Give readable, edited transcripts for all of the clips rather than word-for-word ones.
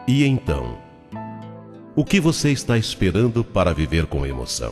E então, o que você está esperando para viver com emoção?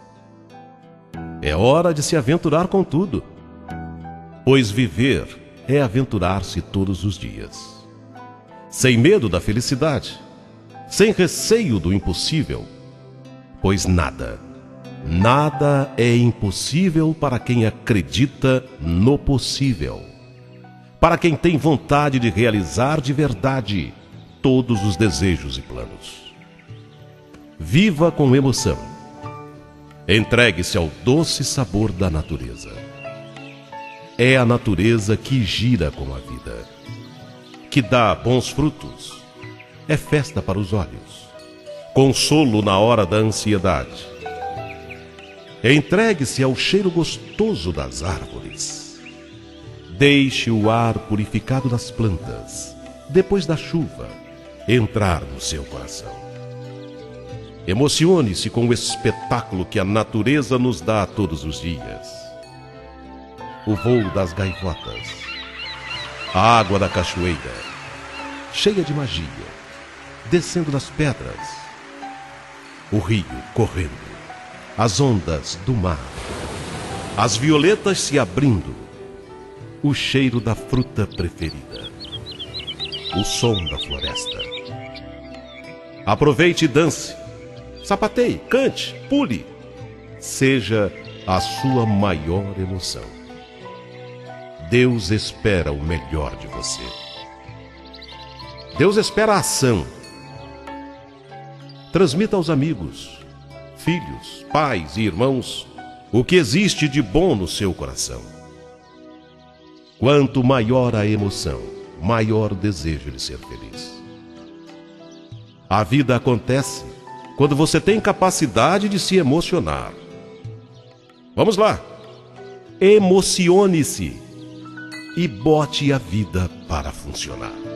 É hora de se aventurar com tudo, pois viver é aventurar-se todos os dias. Sem medo da felicidade, sem receio do impossível, pois nada é impossível para quem acredita no possível, para quem tem vontade de realizar de verdade todos os desejos e planos. Viva com emoção. Entregue-se ao doce sabor da natureza. É a natureza que gira com a vida, que dá bons frutos. É festa para os olhos, consolo na hora da ansiedade. Entregue-se ao cheiro gostoso das árvores. Deixe o ar purificado das plantas, depois da chuva, entrar no seu coração. Emocione-se com o espetáculo que a natureza nos dá todos os dias. O voo das gaivotas, a água da cachoeira, cheia de magia, descendo das pedras, o rio correndo, as ondas do mar, as violetas se abrindo, o cheiro da fruta preferida, o som da floresta. Aproveite e dance, sapateie, cante, pule, seja a sua maior emoção. Deus espera o melhor de você. Deus espera a ação. Transmita aos amigos, filhos, pais e irmãos o que existe de bom no seu coração. Quanto maior a emoção, maior o desejo de ser feliz. A vida acontece quando você tem capacidade de se emocionar. Vamos lá! Emocione-se e bote a vida para funcionar.